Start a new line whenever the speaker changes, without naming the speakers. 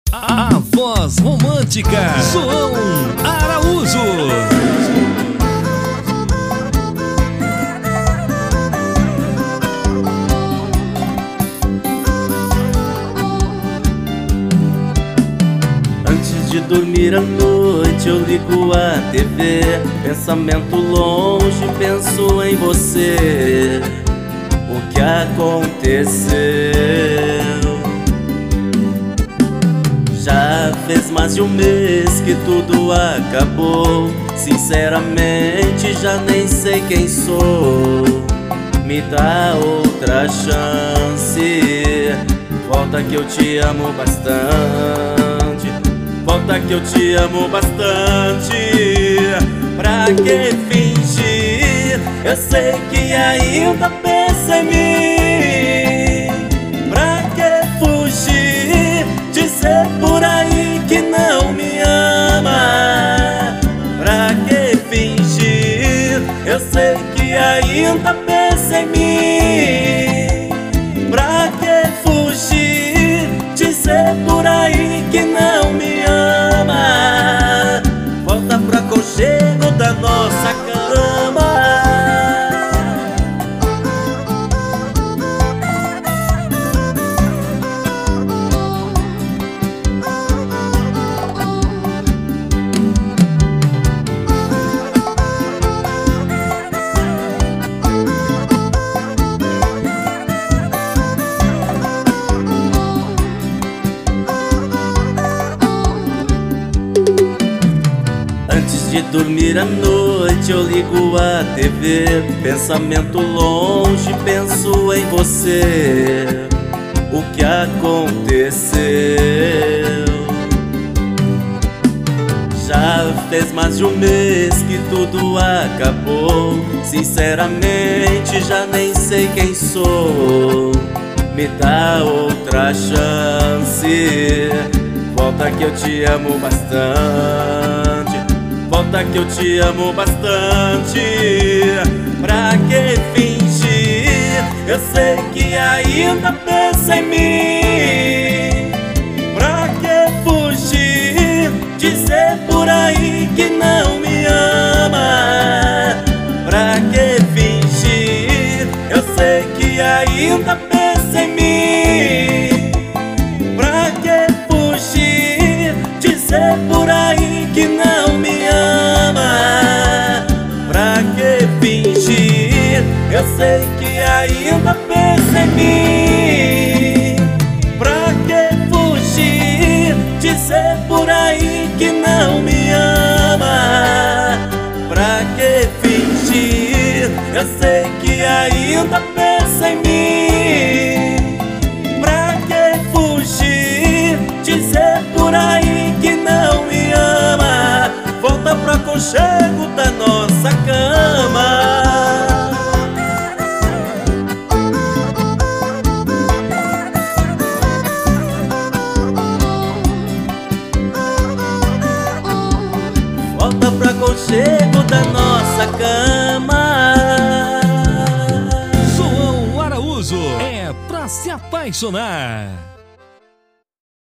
A voz romântica, João Araújo.
Antes de dormir à noite eu ligo a TV, pensamento longe, penso em você. O que aconteceu? Já fez mais de um mês que tudo acabou. Sinceramente já nem sei quem sou. Me dá outra chance. Volta que eu te amo bastante. Volta que eu te amo bastante. Pra que fingir? Eu sei que ainda pensa em mim. Pra que fugir? Dizer por aí que não me ama. Pra que fingir? Eu sei que ainda pensa em mim. Pra que fugir? Dizer por aí que não me ama. Volta pro aconchego da nossa cama. Antes de dormir à noite eu ligo a TV, pensamento longe, penso em você. O que aconteceu? Já fez mais de um mês que tudo acabou. Sinceramente já nem sei quem sou. Me dá outra chance. Volta que eu te amo bastante. Volta que eu te amo bastante. Pra que fingir? Eu sei que ainda pensa em mim. Pra que fugir? Dizer por aí que não me ama. Pra que fingir? Eu sei que ainda pensa em mim. Pra que fugir? Dizer por aí que não me ama. Pra que fingir? Eu sei que ainda pensa em mim. Pra que fugir? Dizer por aí que não me ama. Pra que fingir? Eu sei que ainda pensa em mim. Pra que fugir? Dizer por aí que não me ama. Volta pro aconchego da nossa cama. Volta pro aconchego da nossa cama.
João Araújo é pra se apaixonar.